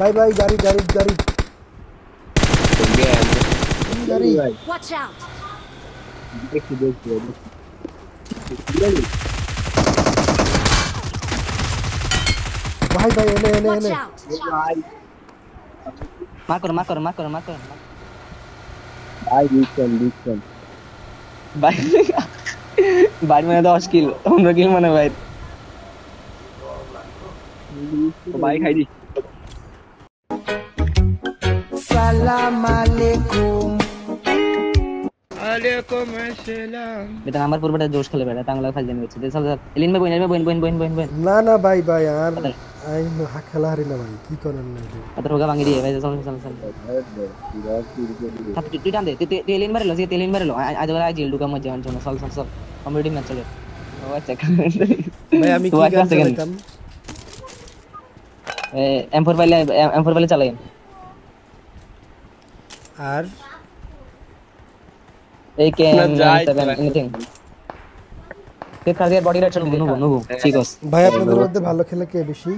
ভাই ভাই গাড়ি গাড়ি গাড়ি গাড়ি Watch out! দেখি ভাই ভাই এনে এনে Watch এনে out! ভাই মার করো ভাই দিচ্ছেন ভাই ভাই মানে 10 কিল 15 কিল মানে ভাই ভাই খাই দি সালাম আলাইকুম ওয়ালাইকুম আসসালাম বেটা নাম্বার পর বেটা জোশ খেলে বেটা টাংলা ফাইল জানি হচ্ছে চল চল এলিন ভাই বইন না না ভাই ভাই আর আই খেলা হারি না ভাই কি করেন না আদর হোগা ভাঙি দিয়ে ভাই চল তুই টান দে তুই এলিন মারলো সে এলিন মারলো আজ বলা জিল ঢুকা মজা আনছো না চল কমেডি ম্যাচ চলে ও আচ্ছা ভাই আমি কি গান চালাতাম M4 পাইলে চালাই আর AK-47 এনিথিং তে কাজের বডি রেট নুবু ঠিক আছে ভাই আপনাদের মধ্যে ভালো খেলে কে বেশি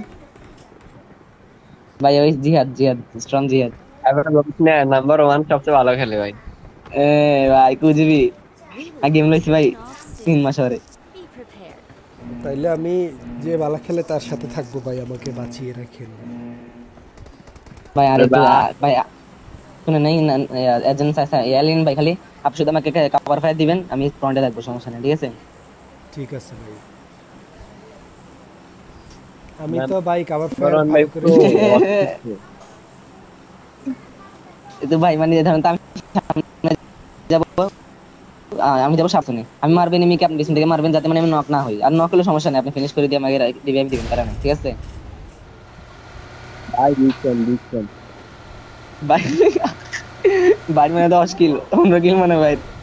ভাই ওই জিহাদ স্ট্রং জিহাদ এবার না নাম্বার 1 সবচেয়ে ভালো খেলে ভাই এ ভাই কুজিবি গেম লইছি ভাই 3 মাস ধরে Be prepared. তাইলে আমি যে ভালো খেলে তার সাথে থাকবো ভাই আমাকে বাঁচিয়ে রাখেন ভাই আরে ভাই শুনে নাই এজেন্ট এলিন ভাই খালি আপনি শুধু আমাকে কভার ফায়ার দিবেন আমি ফ্রন্টে থাকবো সমস্যা নেই ঠিক আছে ঠিক আছে ভাই আমি তো ভাই কভার ফায়ার ভাই করে তো ভাই মানে ধরুন আমি সামনে যাব আমি যাব সামনে আমি মারবেন এনিমিকে আপনি পিছন থেকে মারবেন যাতে মানে আমি নক না হই আর নক হলে সমস্যা নেই আপনি ফিনিশ করে দিয়ে আমাকে রিভাইভ দিবেন কারণ ঠিক আছে ভাই দিচ্ছেন ভাই ভাই মানে 10 কিল 15 কিল মানে ভাই